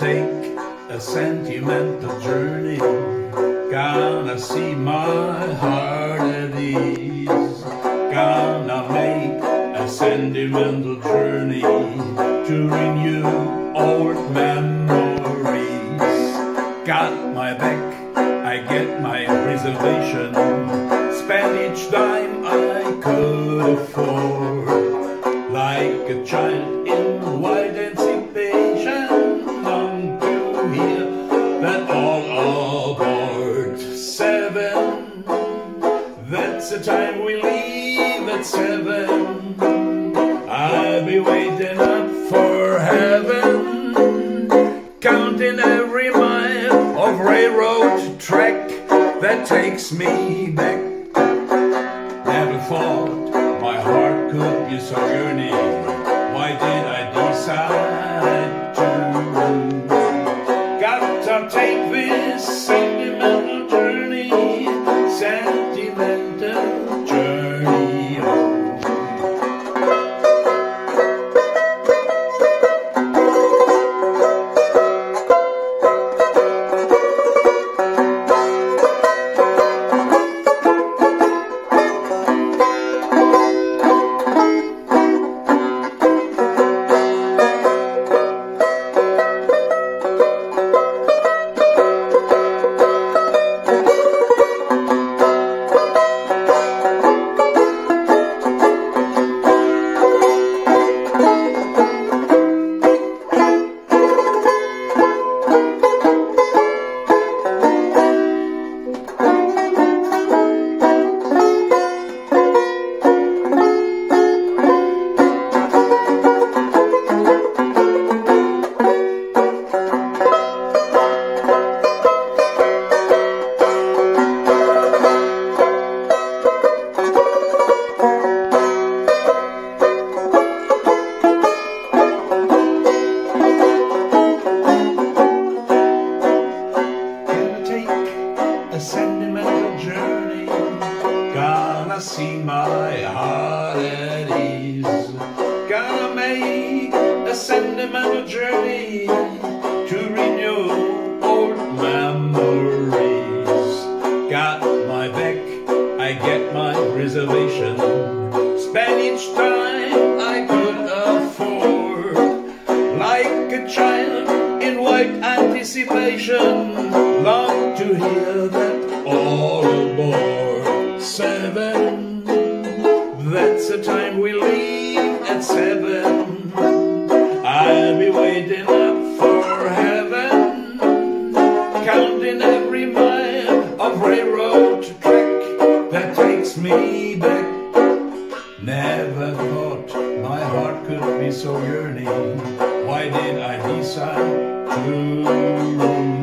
take a sentimental journey. Gonna see my heart at ease. Gonna make a sentimental journey to renew old memories. Got my back, I get my reservation. Spend each dime I could afford. Like a child in wild anticipation, long to hear that all aboard. 7, that's the time we leave at 7. I'll be waiting up for heaven, counting every mile of railroad track that takes me back. Never thought my heart could be so yearning. Why did I decide to? Gotta take this sentimental journey, sentimental journey. A sentimental journey, gonna see my heart at ease. Gonna make a sentimental journey to renew old memories. Got my back, I get my reservation. Spend each time I could afford. Like a child in white anticipation, long to hear that all aboard. 7, that's the time we leave at 7. I'll be waiting up for heaven, counting every mile of railroad track that takes me back. Never thought my heart could be so yearning. Why did I decide to?